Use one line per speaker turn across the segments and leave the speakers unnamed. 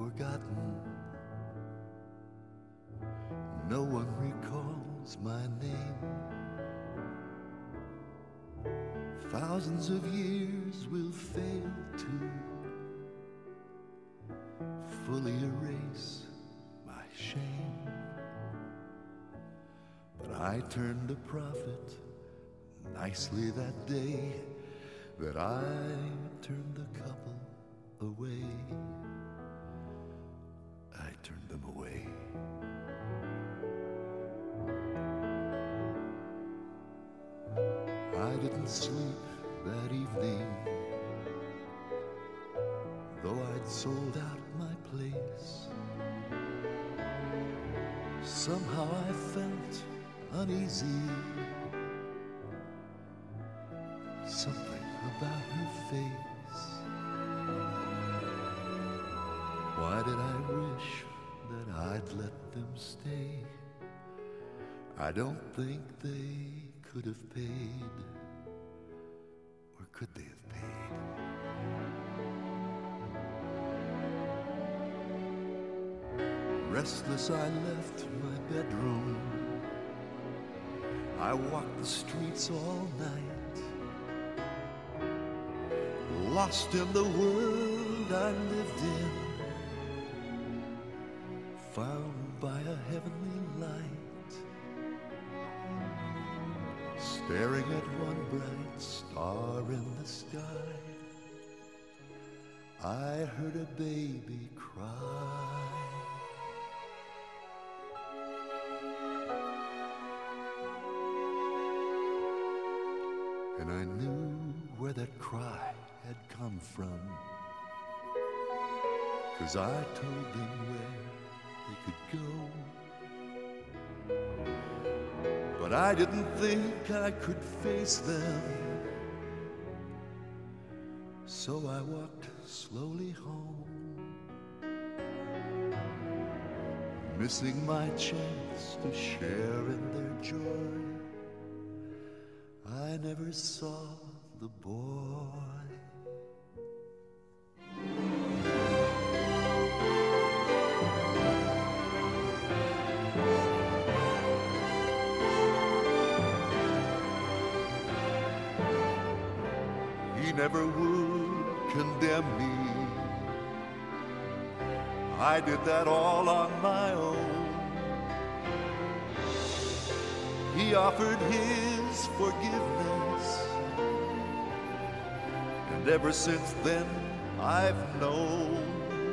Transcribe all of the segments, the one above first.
forgotten. No one recalls my name. Thousands of years will fail to fully erase my shame. But I turned a prophet nicely that day that I turned the couple away. I turned them away. I didn't sleep that evening, though I'd sold out my place. Somehow I felt uneasy. Something about her face. Why did I wish that I'd let them stay? I don't think they could have paid, or could they have paid? Restless, I left my bedroom. I walked the streets all night, lost in the world I lived in, found by a heavenly light, staring at one bright star in the sky. I heard a baby cry. And I knew where that cry had come from, 'cause I told them where they could go. But I didn't think I could face them, so I walked slowly home, missing my chance to share in their joy. I never saw the boy. He never would condemn me. I did that all on my own. He offered his forgiveness, and ever since then I've known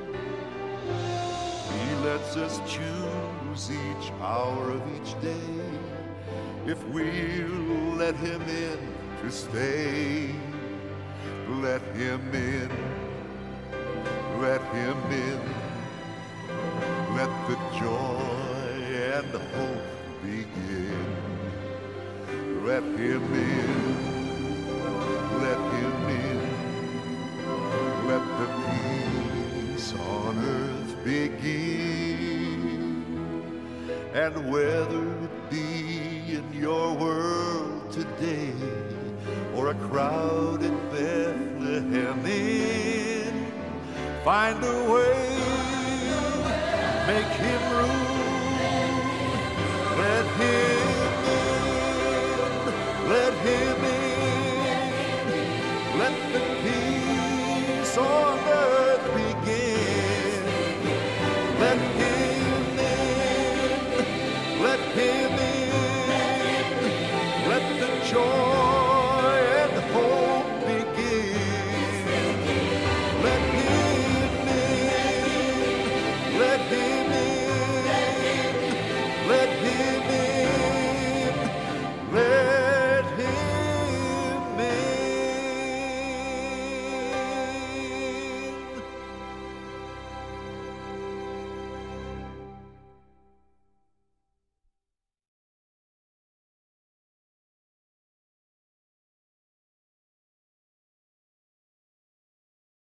he lets us choose each hour of each day if we'll let him in to stay. Let him in, let him in, let the joy and hope begin. Let him in, let him in, let the peace on earth begin. And whether it be in your world today or a crowded Bethlehem Inn, find a way, make him room, let him in, let him in, let the peace on earth begin. Let him in, let him in, let the joy